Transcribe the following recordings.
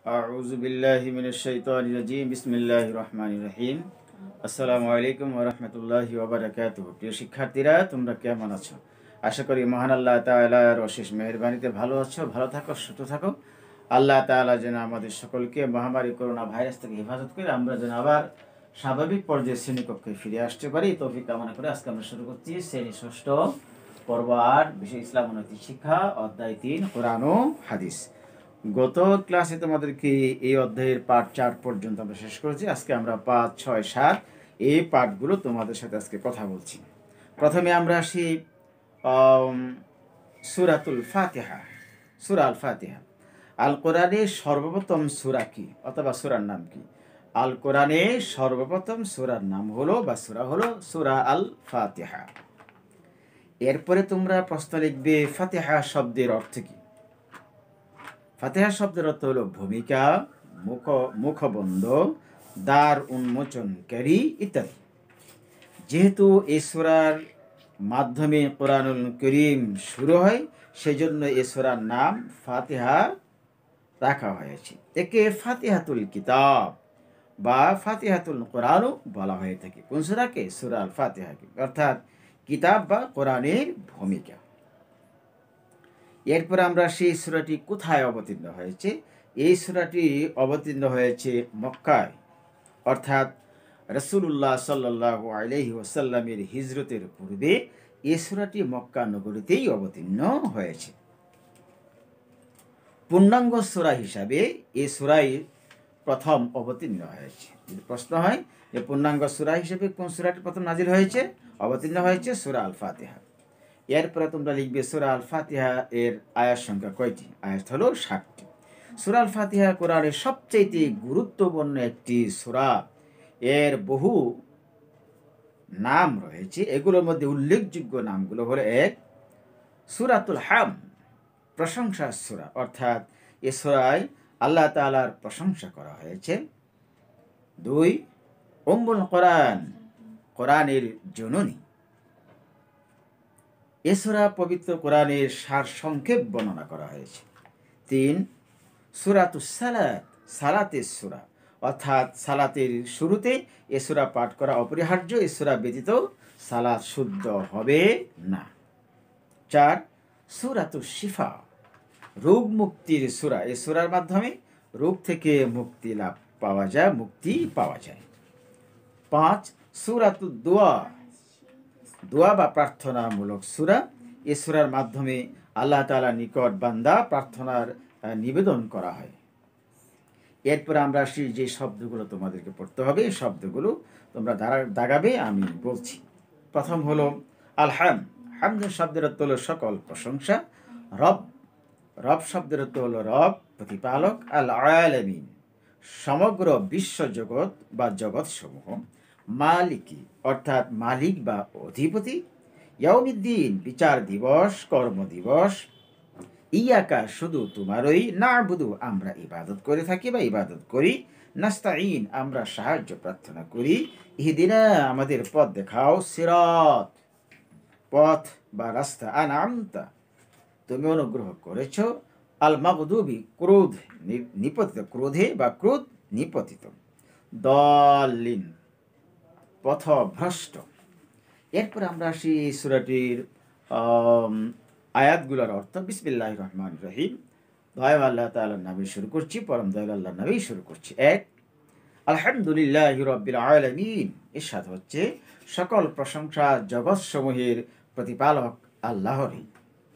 আউযু বিল্লাহি মিনাশ শাইতানির রাজিম বিসমিল্লাহির রহমানির রহিম। আসসালামু আলাইকুম ওয়া রাহমাতুল্লাহি ওয়া বারাকাতুহু। প্রিয় শিক্ষার্থীরা, তোমরা কেমন আছো? আশা করি মহান আল্লাহ তাআলার অশেষ মেহেরবানিতে ভালো আছো, ভালো থাকো, সুস্থ থাকো। আল্লাহ তাআলা যেন আমাদের সকলকে মহামারী করোনা ভাইরাস থেকে হেফাজত করে আমরা যেন আবার স্বাভাবিক পর্যায়ে শ্রেণীকক্ষে ফিরে আসতে পারি তৌফিক কামনা করে আজকে আমরা শুরু করছি শ্রেণী ষষ্ঠ পর্ব ৮ বিষয় ইসলাম ও নৈতিক শিক্ষা অধ্যায় ৩ কোরআন ও হাদিস। গত ক্লাসে তোমাদেরকে এই অধ্যায়ের পাঠ ৪ পর্যন্ত আমরা শেষ করেছি। আজকে আমরা ৫, ৬, ৭ এই পাঠগুলো তোমাদের সাথে আজকে কথা বলছি। প্রথমে আমরা আসি সূরাতুল ফাতিহা। সূরা আল ফাতিহা আল কোরআনের সর্বপ্রথম সূরা কি অথবা সূরার নাম কি? আল কোরআনের সর্বপ্রথম সূরার নাম হলো বা সূরা হলো সূরা আল ফাতিহা। এরপরে তোমরা প্রশ্ন লিখবে ফাতিহা শব্দের অর্থ কি? ফাতিহা শব্দের অর্থ হলো ভূমিকা, মুখবন্ধ, দ্বার উন্মোচনকারী ইত্যাদি। যেহেতু এই সূরার মাধ্যমে কোরআনুল কারীম শুরু হয়, সেজন্য এই সূরার নাম ফাতিহা রাখা হয়েছে। একে ফাতিহাতুল কিতাব বা ফাতিহাতুল কোরআনও বলা হয়ে থাকে। কোন সূরাকে? সূরা আল ফাতিহাকে, অর্থাৎ কিতাব বা কোরআনের ভূমিকা। এরপর আমরা সেই সূরাটি কোথায় অবতীর্ণ হয়েছে? এই সূরাটি অবতীর্ণ হয়েছে মক্কায়, অর্থাৎ রাসূলুল্লাহ সাল্লাল্লাহু আলাইহি ওয়াসাল্লামের হিজরতের পূর্বে এই সূরাটি মক্কা নগরীতেই অবতীর্ণ হয়েছে। পূর্ণাঙ্গ সূরা হিসাবে এই সূরাই প্রথম অবতীর্ণ হয়েছে। যদি প্রশ্ন হয় যে পূর্ণাঙ্গ সূরা হিসেবে কোন সূরাটি প্রথম নাজিল হয়েছে, অবতীর্ণ হয়েছে সূরা আল ফাতিহা। এরপরে তোমরা লিখবে সূরা আল ফাতিহা এর আয়াত সংখ্যা কয়টি? আয়াত হলো 60টি। সূরা আল ফাতিহা কোরআনের সবচেয়ে গুরুত্বপূর্ণ একটি সূরা। এর বহু নাম রয়েছে। এগুলোর মধ্যে উল্লেখযোগ্য নামগুলো হলো: ১. সূরাতুল হাম, প্রশংসার সূরা, অর্থাৎ এ সূরায় আল্লাহ তাআলার প্রশংসা করা হয়েছে। ২. উম্মুল কোরআন, কোরআনের জননী। এ সূরা পবিত্র কোরআনের সারসংক্ষেপ বর্ণনা করা হয়েছে। ৩. সূরাতুস সালাত, সালাতের সূরা, অর্থাৎ সালাতের শুরুতে এ সূরা পাঠ করা অপরিহার্য। এ সূরা ব্যতীত সালাত শুদ্ধ হবে না। ৪. সূরাতুশ শিফা, রোগ মুক্তির সূরা। এ সূরার মাধ্যমে রোগ থেকে মুক্তি পাওয়া যায়। ৫. সূরাতুদ দোয়া, দোয়া বা প্রার্থনামূলক সূরা। এ সূরার মাধ্যমে আল্লাহ তাআলার নিকট বান্দা প্রার্থনার নিবেদন করা হয়। এরপর আমরা যে শব্দগুলো তোমাদেরকে পড়তে হবে, এই শব্দগুলো তোমরা দাগাবে, আমি বলছি। প্রথম হলো আলহাম। হামদ শব্দের অর্থ হলো সকল প্রশংসা। রব, রব শব্দের অর্থ হলো রব, প্রতিপালক। আল আলামিন, সমগ্র বিশ্বজগৎ বা জগৎসমূহ। মালিকি, অর্থাৎ মালিক বা অধিপতি। ইয়াউমিদ্দিন, বিচার দিবস, কর্মদিবস। ইয়াকা, শুধু তোমারই। না'বুদু, আমরা ইবাদত করে থাকি বা ইবাদত করি। নাস্তাঈন, আমরা সাহায্য প্রার্থনা করি। ইহদিনা, আমাদের পথ দেখাও। সিরাত, পথ বা রাস্তা। আনআমতা, তুমি অনুগ্রহ করেছ। আল মাগদুবি, ক্রোধ নিপতিত, ক্রোধে বা ক্রোধ নিপতিত। দলিন, পথভ্রষ্ট। এরপর আমরা আসি সূরাটির আয়াতগুলোর অর্থ। বিসমিল্লাহির রহমানির রহিম, দয়াময় আল্লাহ তাআলার নামে শুরু করছি, পরম দয়ালু আল্লাহর নামেই শুরু করছি। ১. আলহামদুলিল্লাহি রাব্বিল আলামিন, এর সাথে হচ্ছে সকল প্রশংসা জগৎসমূহের প্রতিপালক আল্লাহরই।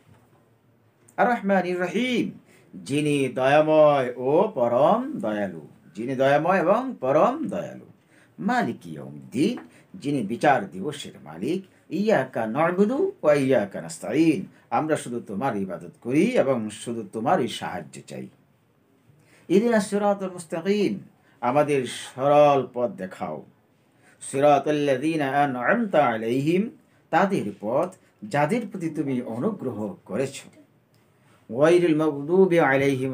আর রহমানির রহিম, যিনি দয়াময় ও পরম দয়ালু, যিনি দয়াময় এবং পরম দয়ালু। মালিক ইয়াউমিদ্দিন, যিনি বিচার দিবসের মালিক। ইয়াকা না'বুদু ওয়া ইয়াকা নাস্তাঈন, আমরা শুধু তোমার ইবাদত করি এবং শুধু তোমারই সাহায্য চাই। ইহদিনাস সিরাতাল মুস্তাকিম, আমাদের সরল পথ দেখাও। সিরাতাল্লাযীনা আন'আমতা আলাইহিম, তাদের পথ যাদের প্রতি তুমি অনুগ্রহ করেছ। গায়রিল মাগদুবি আলাইহিম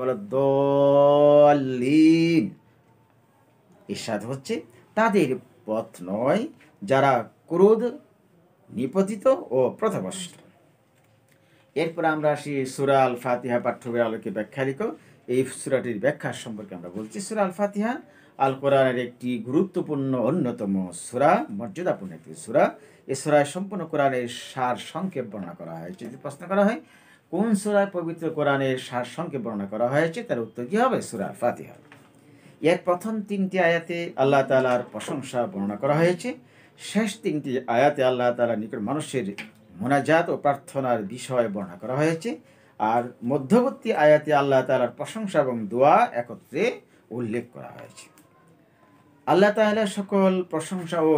ওয়ালাদ-দাল্লিন, ইরশাদ হচ্ছে তাদের পথ নয় যারা ক্রোধ নিপতিত ও পথভ্রষ্ট। এরপর আমরা আসি সূরা আল ফাতিহা পাঠ্যবইয়ের আলোকে ব্যাখ্যা লিখো। এই সূরাটির ব্যাখ্যা সম্পর্কে আমরা বলছি। সূরা আল ফাতিহা আল কোরআনের একটি গুরুত্বপূর্ণ অন্যতম সূরা, মর্যাদাপূর্ণ একটি সূরা। এই সূরায় সম্পূর্ণ কোরআনের সার সংক্ষেপ বর্ণনা করা হয়েছে। যদি প্রশ্ন করা হয় কোন সূরায় পবিত্র কোরআনের সার সংক্ষেপ বর্ণনা করা হয়েছে, তার উত্তর কী হবে? সূরা আল ফাতিহা। এর প্রথম 3টি আয়াতে আল্লাহ তাআলার প্রশংসা বর্ণনা করা হয়েছে। শেষ 3টি আয়াতে আল্লাহ তাআলার নিকট মানুষের মোনাজাত ও প্রার্থনার বিষয় বর্ণনা করা হয়েছে। আর মধ্যবর্তী আয়াতে আল্লাহ তাআলার প্রশংসা এবং দোয়া একত্রে উল্লেখ করা হয়েছে। আল্লাহ তাআলা সকল প্রশংসা ও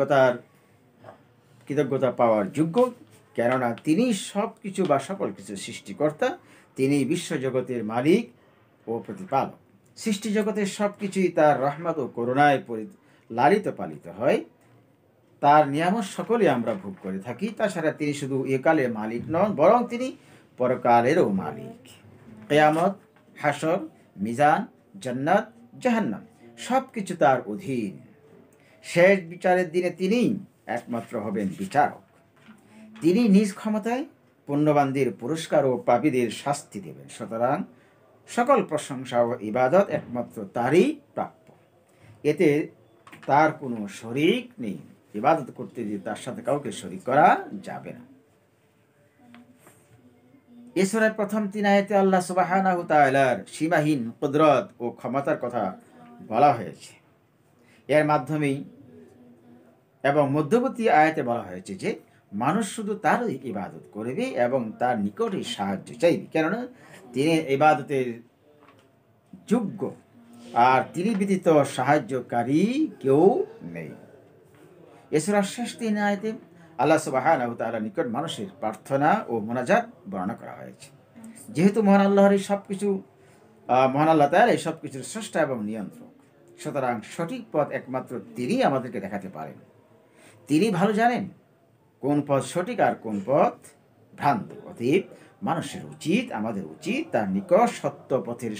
কৃতজ্ঞতা পাওয়ার যোগ্য, কেননা তিনি সব কিছু বা সকল কিছু সৃষ্টিকর্তা। তিনি বিশ্বজগতের মালিক ও প্রতিপালক। সৃষ্টি জগতের সব কিছুই তার রহমত ও করুণায় লালিত পালিত হয়। তার নিয়ামত সকলে আমরা ভোগ করে থাকি। তাছাড়া তিনি শুধু একালের মালিক নন, বরং তিনি পরকালেরও মালিক। কিয়ামত, হাসর, মিজান, জান্নাত, জাহান্নাম সব কিছু তার অধীন। শেষ বিচারের দিনে তিনি একমাত্র হবেন বিচারক। তিনি নিজ ক্ষমতায় পুণ্যবানদের পুরস্কার ও পাপীদের শাস্তি দেবেন। সুতরাং সকল প্রশংসা ও ইবাদত একমাত্র তারই প্রাপ্য। এতে তার কোনো শরিক নেই। ইবাদত করতে গিয়ে তার সাথে কাউকে শরিক করা যাবে না। এ সূরার প্রথম 3 আয়াতে আল্লাহ সুবহানাহু ওয়া তাআলার সীমাহীন কুদরত ও ক্ষমতার কথা বলা হয়েছে। এর মাধ্যমেই এবং মধ্যবর্তী আয়াতে বলা হয়েছে যে মানুষ শুধু তারই ইবাদত করবে এবং তার নিকটই সাহায্য চাইবে, কেননা তিনি ইবাদতের যোগ্য, আর তিনি ব্যতীত সাহায্যকারী কেউ নেই। এছাড়া শেষ 3 আয়াতে আল্লাহ সুবহানাহু ওয়া তাআলার নিকট মানুষের প্রার্থনা ও মোনাজাত বর্ণনা করা হয়েছে। যেহেতু মহান আল্লাহ তাআলা এই সব কিছুর স্রষ্টা এবং নিয়ন্ত্রক, সুতরাং সঠিক পথ একমাত্র তিনি আমাদেরকে দেখাতে পারেন। তিনি ভালো জানেন কোন পথ সঠিক আর কোন পথ ভ্রান্ত। অতএব আমাদের উচিত তার নিকট সত্য পথের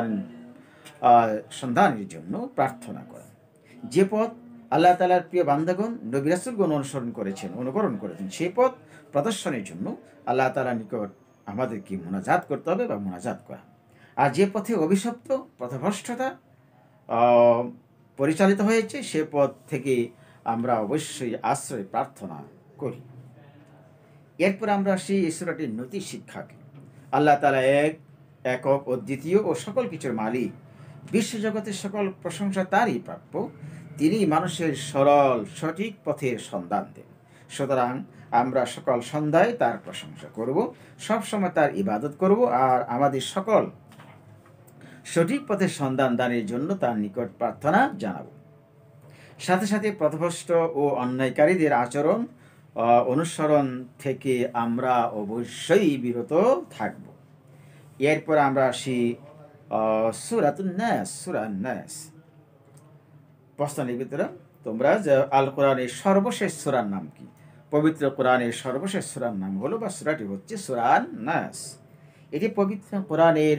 সন্ধানের জন্য প্রার্থনা করা। যে পথ আল্লাহ তাআলার প্রিয় বান্দাগণ নবী রাসূলগণ অনুকরণ করেছেন, সেই পথ প্রদর্শনের জন্য আল্লাহ তাআলার নিকট আমাদেরকে মোনাজাত করতে হবে বা মোনাজাত করা। আর যে পথে অভিশপ্ত পথভ্রষ্টতা পরিচালিত হয়েছে, সে পথ থেকে আমরা অবশ্যই আশ্রয় প্রার্থনা করি। এরপর আমরা আসি এই সূরাটির নৈতিক শিক্ষাকে। আল্লাহ তাআলা একক, অদ্বিতীয় ও সকল কিছুর মালিক। বিশ্বজগতের সকল প্রশংসা তারই প্রাপ্য। তিনি মানুষের সরল সঠিক পথের সন্ধান দেন। সুতরাং আমরা সকল সন্ধ্যায় তার প্রশংসা করব, সবসময় তার ইবাদত করব, আর আমাদের সকল সঠিক পথের সন্ধান দানের জন্য তার নিকট প্রার্থনা জানাব। সাথে সাথে পথভ্রষ্ট ও অন্যায়কারীদের আচরণ অনুসরণ থেকে আমরা অবশ্যই বিরত থাকব। এরপর আমরা আসি সূরা নাস। প্রশ্ন নিবেদন, তোমরা যে আল কোরআনের সর্বশেষ সূরার নাম কি? পবিত্র কোরআনের সর্বশেষ সূরার নাম হলো বা সূরাটি হচ্ছে সূরা নাস। এটি পবিত্র কোরআনের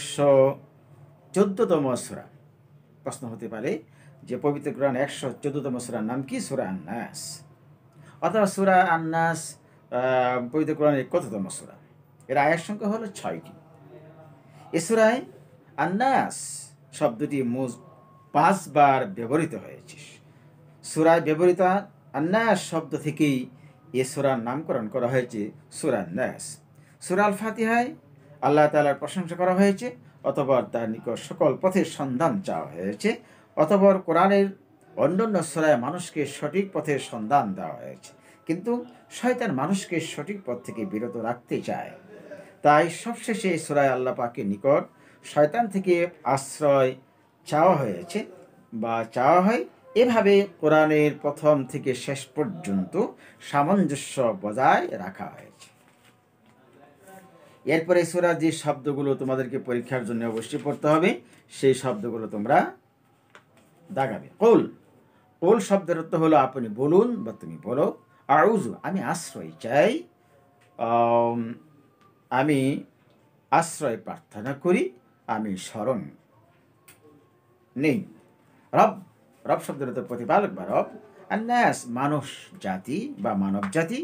114তম সূরা। প্রশ্ন হতে পারে যে পবিত্র কোরআন 114তম সূরার নাম কি? সূরা নাস। অথবা সূরা নাস পবিত্র কোরআনের কততম সূরা? এর আয়াত সংখ্যা হলো 6টি। এ সূরায় নাস শব্দটি 5 বার ব্যবহৃত হয়েছে। সূরায় ব্যবহৃত নাস শব্দ থেকেই এ সূরার নামকরণ করা হয়েছে সূরা নাস। সূরা আল ফাতিহায় আল্লাহ তাআলার প্রশংসা করা হয়েছে, অথবা তার নিকট সকল পথের সন্ধান চাওয়া হয়েছে, অথবা কোরআনের অন্যান্য সূরায় মানুষকে সঠিক পথের সন্ধান দেওয়া হয়েছে। কিন্তু শয়তান মানুষকে সঠিক পথ থেকে বিরত রাখতে চায়। তাই সবশেষে এই সূরায় আল্লাহ পাকের নিকট শয়তান থেকে আশ্রয় চাওয়া হয়েছে বা চাওয়া হয়। এভাবে কোরআনের প্রথম থেকে শেষ পর্যন্ত সামঞ্জস্য বজায় রাখা হয়েছে। এরপরে সূরা যে শব্দগুলো তোমাদেরকে পরীক্ষার জন্য অবশ্যই পড়তে হবে, সেই শব্দগুলো তোমরা দাগাবে। কুল শব্দের অর্থ হলো আপনি বলুন বা তুমি বলো। আউযু আমি আশ্রয় চাই, আমি আশ্রয় প্রার্থনা করি, আমি শরণ নেই। রব শব্দের অর্থ প্রতিপালক বা রব। আর নাস মানুষ জাতি বা মানব জাতি।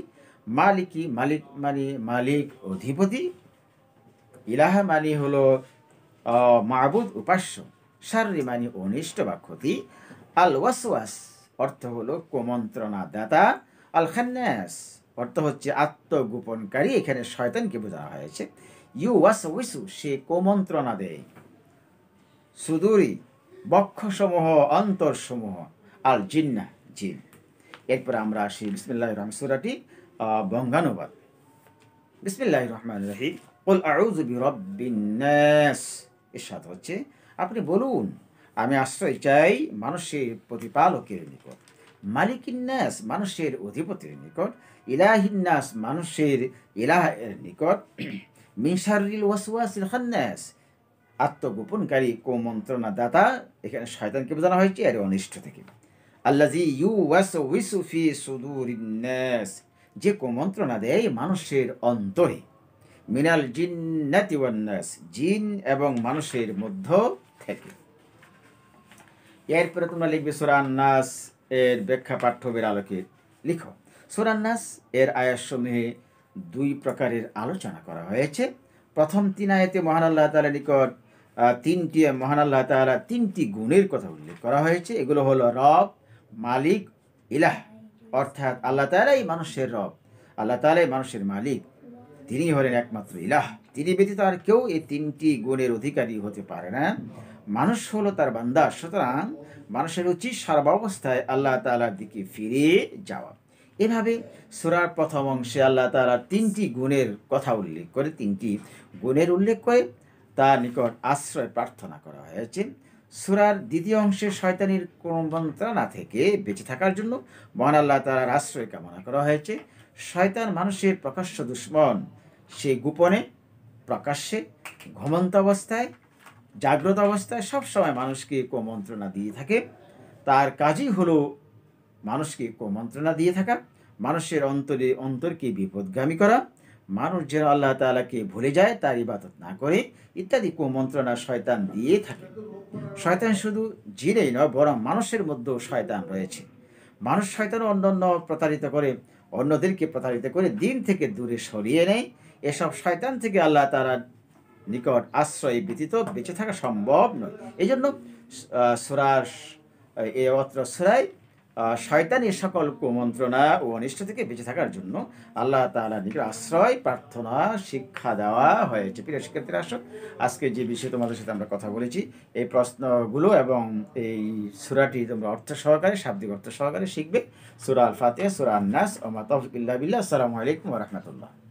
মালিক মানে মালিক অধিপতি। ইলাহা মানে হলো মাবুদ উপাস্য, শাররি মানে অনিষ্ট বা ক্ষতি, আল ওয়াসওয়াস অর্থ হলো কুমন্ত্রণা দাতা, আল খান্নাস অর্থ হচ্ছে আত্মগোপনকারী, এখানে শয়তানকে বোঝানো হয়েছে। ইউ ওয়াসওয়িসু সে কুমন্ত্রণা দেয়, সুদূরি বক্ষসমূহ অন্তরসমূহ, আল জিন্না জিন। এরপর আমরা আসি বিসমিল্লাহির রহমানির সূরাটি বঙ্গানুবাদ। বিসমিল্লাহির রহমানির রহিম। কুল আউযু বিরাব্বিন নাস, ইরশাদ হচ্ছে আপনি বলুন আমি আশ্রয় চাই মানুষের প্রতিপালকের নিকট, মালিকিন নাস মানুষের অধিপতির নিকট, ইলাহিন নাস মানুষের ইলাহের নিকট, মিন শাররিল ওয়াসওয়াসিল খান্নাস আত্মগোপনকারী কুমন্ত্রণা দাতা, এখানে শয়তানকে বোঝানো হয়েছে এর অনিষ্ট থেকে। আল্লাযী ইউওয়াসউইসু ফি সুদুরিন নাস যে কুমন্ত্রণা দেয় মানুষের অন্তরে, মিনাল জিন্নাতি ওয়ান নাস জিন এবং মানুষের মধ্য থেকে। এরপরে তোমরা লিখবে সূরা আন-নাস এর ব্যাখ্যা পাঠ্যবের আলোকে লিখো। সূরা আন-নাস এর আয়াতসমূহে দুই প্রকারের আলোচনা করা হয়েছে। প্রথম 3 আয়াতে মহান আল্লাহ তাআলার নিকট মহান আল্লাহ তাআলা 3টি গুণের কথা উল্লেখ করা হয়েছে। এগুলো হলো রব, মালিক, ইলাহ, অর্থাৎ আল্লাহ তাআলাই মানুষের রব, আল্লাহ তাআলাই মানুষের মালিক, তিনি হলেন একমাত্র ইলাহ, তিনি ব্যতীত আর কেউ এই 3টি গুণের অধিকারী হতে পারে না। মানুষ হলো তার বান্দা, সুতরাং মানুষের উচিত সর্বাবস্থায় আল্লাহ তাআলার দিকে ফিরে যাওয়া। এভাবে সূরার প্রথম অংশে আল্লাহ তাআলার 3টি গুণের কথা উল্লেখ করে, 3টি গুণের উল্লেখ করে তার নিকট আশ্রয় প্রার্থনা করা হয়েছে। সূরার দ্বিতীয় অংশে শয়তানির কুমন্ত্রণা থেকে বেঁচে থাকার জন্য মহান আল্লাহ তাআলার আশ্রয় কামনা করা হয়েছে। শয়তান মানুষের প্রকাশ্য দুশমন, সে গোপনে, প্রকাশ্যে, ঘুমন্ত অবস্থায়, জাগ্রত অবস্থায় সবসময় মানুষকে কুমন্ত্রণা দিয়ে থাকে। তার কাজই হলো মানুষকে কুমন্ত্রণা দিয়ে থাকা, মানুষের অন্তরকে বিপদগামী করা, মানুষ যেন আল্লাহ তাআলাকে ভুলে যায়, তার ইবাদত না করে, ইত্যাদি কুমন্ত্রণা শয়তান দিয়ে থাকে। শয়তান শুধু জিনেই নয়, বরং মানুষের মধ্যেও শয়তান রয়েছে। মানুষ শয়তানও অন্যদেরকে প্রতারিত করে দিন থেকে দূরে সরিয়ে নেয়। এসব শয়তান থেকে আল্লাহ তাআলার নিকট আশ্রয় ব্যতীত বেঁচে থাকা সম্ভব নয়। এই জন্য সূরায় শয়তানের সকল কুমন্ত্রণা ও অনিষ্ট থেকে বেঁচে থাকার জন্য আল্লাহ তাআলার নিকট আশ্রয় প্রার্থনা শিক্ষা দেওয়া হয়েছে। প্রিয় শিক্ষার্থীরা, আসো আজকে যে বিষয়ে তোমাদের সাথে আমরা কথা বলেছি, এই প্রশ্নগুলো এবং এই সূরাটি তোমরা অর্থ সহকারে, শাব্দিক অর্থ সহকারে শিখবে। সূরা আল ফাতিহা, সূরা আন-নাস, ওয়া মা তাওফিক ইল্লা বিল্লাহ। আসসালামু আলাইকুম ওয়া রাহমাতুল্লাহ।